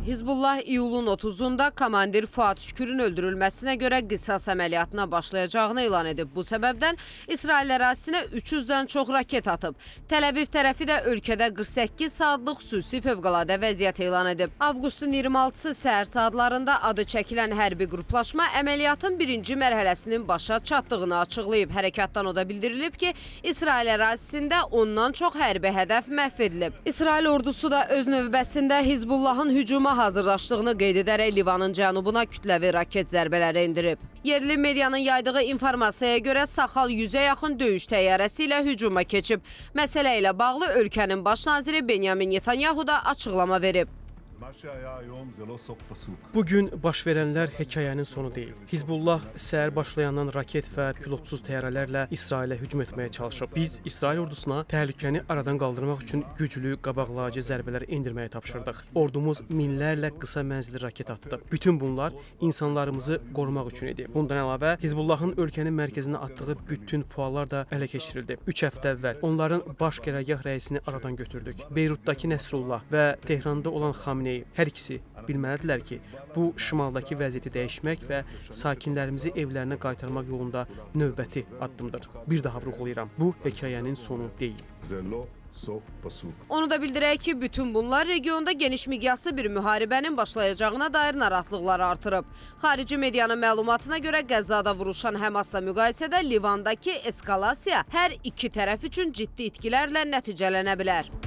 Hizbullah iyulun 30'unda komandir Fuad Şükürün öldürülməsinə görə qisas əməliyyatına başlayacağını elan edib. Bu səbəbdən İsrail ərazisinə 300-dən çox raket atıb. Təl-Əviv tərəfi də ölkədə 48 saatlıq xüsusi fövqəladə vəziyyət elan edib. Avqustun 26-sı səhər saatlarında adı çəkilən hərbi qruplaşma əməliyyatın birinci mərhələsinin başa çatdığını açıqlayıb. Hərəkatdan o da bildirilib ki, İsrail ərazisində ondan çox hərbi hədəf məhv edilib. İsrail ordusu da öz növbəsində Hizbullahın hücuma hazırlaşdığını qeyd edərək Livanın cənubuna kütləvi raket zərbələri indirib. Yerli medianın yaydığı informasiyaya görə Saxal 100-ə yaxın döyüş təyyarəsi ilə hücuma keçib. Məsələ ilə bağlı ölkənin baş naziri Benyamin Netanyahu da açıqlama verib. Bugün baş verənlər hekayənin sonu deyil. Hizbullah səhər başlayandan raket və pilotsuz təyyarələrlə İsrailə hücum etməyə çalışıb. Biz İsrail ordusuna təhlükəni aradan qaldırmaq üçün güclü, qabaqlayıcı zərbələr endirməyə tapşırdıq. Ordumuz minlərlə qısa mənzilli raket attı. Bütün bunlar insanlarımızı qorumaq üçün idi. Bundan əlavə, Hizbullahın ölkənin mərkəzinə atdığı bütün puallar da ələ keçirildi. 3 həftə əvvəl onların baş qərargah rəisini aradan götürdük. Beyrutdakı Nəsrullah və Tehranda olan Xamenei hər ikisi bilməlidirlər ki, bu şimaldakı vəziyyəti dəyişmək və sakinlərimizi evlərinə qaytarmaq yolunda növbəti addımdır. Bir daha vurğulayıram, bu hekayənin sonu deyil. Onu da bildirək ki, bütün bunlar regionda geniş miqyaslı bir müharibənin başlayacağına dair narahatlıqları artırıb. Xarici medianın məlumatına görə Qəzzada vuruşan Həmasla müqayisədə Livandakı eskalasiya hər iki tərəf üçün ciddi itkilərlə nəticələnə bilər.